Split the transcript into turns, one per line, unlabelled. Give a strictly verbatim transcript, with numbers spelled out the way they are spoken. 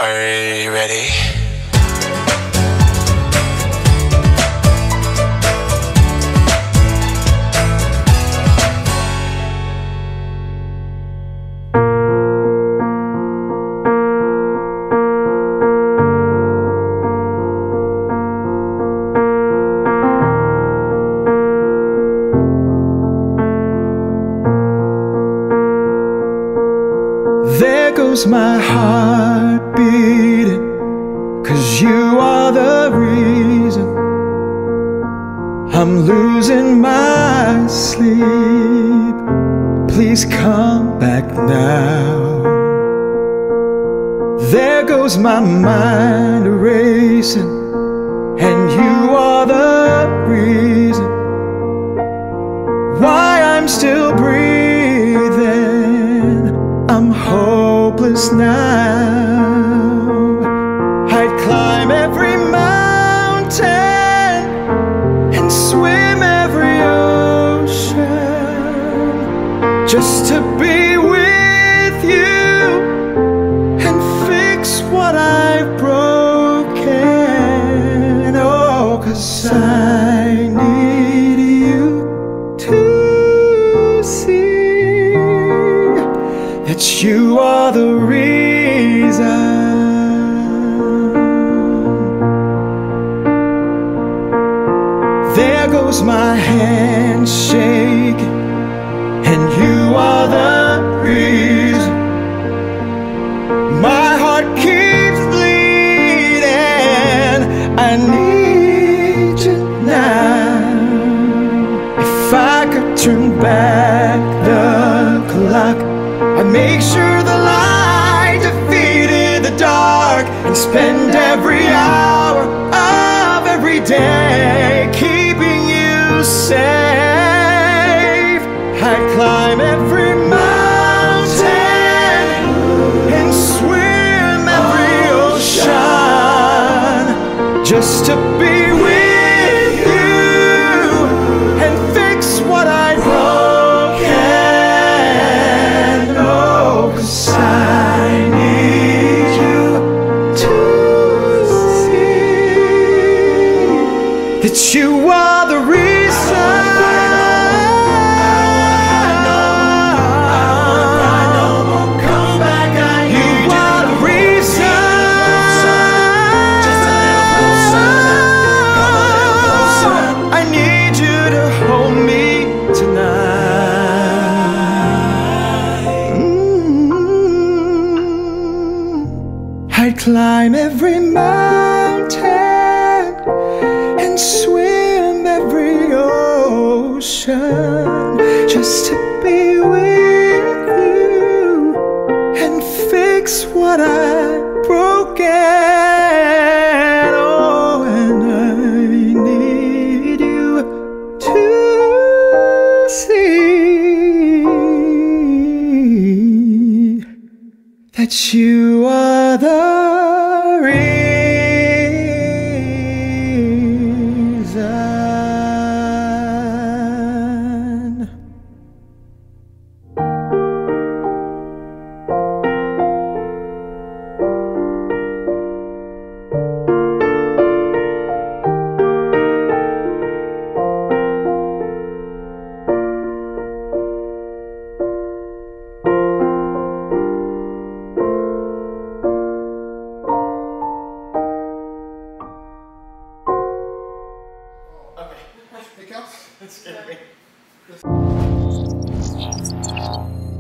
Are you ready?
There goes my heart beating, 'cause you are the reason I'm losing my sleep. Please come back now. There goes my mind racing, and you are the reason why I'm still breathing. I'm hopeless now. I'd climb every mountain and swim every ocean just to be with you and fix what I've broken. Oh, 'cause I need you to see that you are the reason. There goes my hand shaking, and you are the reason my heart keeps bleeding. I need you now. If I could turn back the clock, I'd make sure the light defeated the dark, and spend every hour of every day keeping you safe. I'd climb every mountain and swim every ocean just to be with you and fix what I broken. Oh, 'cause I need you to see that you are the reason. I'd climb every mountain and swim every ocean just to be with you and fix what I've broken. Oh, and I need you to see that you are the reason.
That scared me.